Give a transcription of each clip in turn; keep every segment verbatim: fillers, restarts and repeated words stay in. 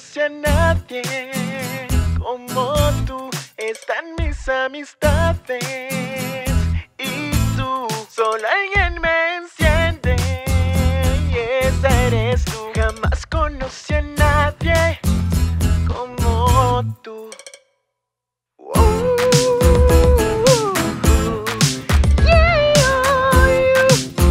conoce a nadie como tú. Están mis amistades y tú. Solo alguien me enciende y esa eres tú. Jamás conocí a nadie como tú. Uh, yeah.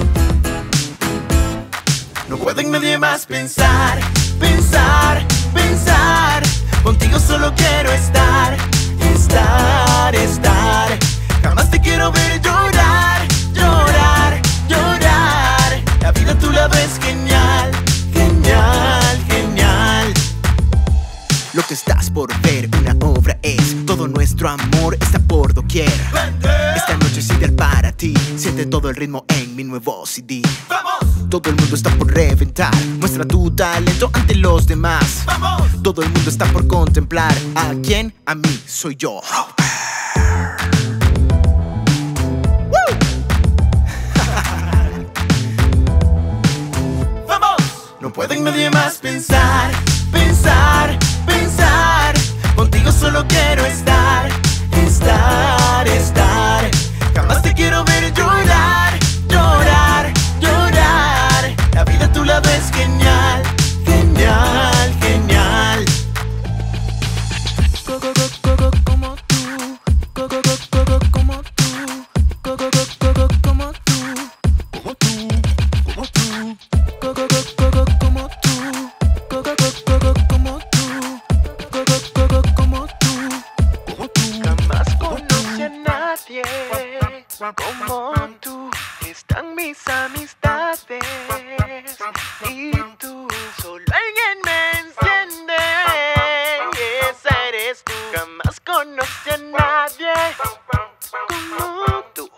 No puedo en nadie más pensar, pensar, pensar. Contigo solo quiero estar, estar, estar. Jamás te quiero ver llorar, llorar, llorar. La vida a tu lado es genial, genial, genial. Lo que estás por ver, una obra es. Todo nuestro amor está por doquier. Esta noche es ideal para ti. Siente todo el ritmo en mi nuevo C D. ¡Vamos! Todo el mundo está por reventar. Muestra tu talento ante los demás. ¡Vamos! Todo el mundo está por contemplar. ¿A quién? A mí, soy yo. ¡Vamos! No puedo en nadie más pensar, pensar, pensar. Contigo solo quiero estar, estar, estar. Jamás te quiero ver llorar, llorar, llorar. La vida a tu lado es genial, genial, genial. Go, go, go, go, go, como tú. Go, go, go, go, go, como tú. Go, go, go, go, go, como tú. Como tú, como tú. Go, go, go, go, go, como tú. Go, go, go, go, go, como tú. Go, go, go, go, como tú. Como tú. Jamás conocí a nadie como tú. Están mis amistades y tú. Solo alguien me enciende y esa eres tú. Jamás conocí a nadie como tú.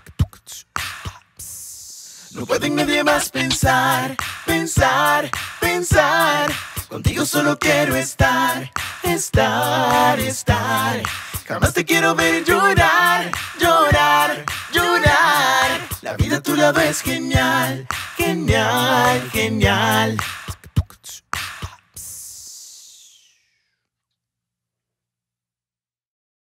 No puedo en nadie más pensar, pensar, pensar. Contigo solo quiero estar, estar, estar. Jamás te quiero ver llorar, llorar, llorar. La vida a tu lado es genial, genial, genial.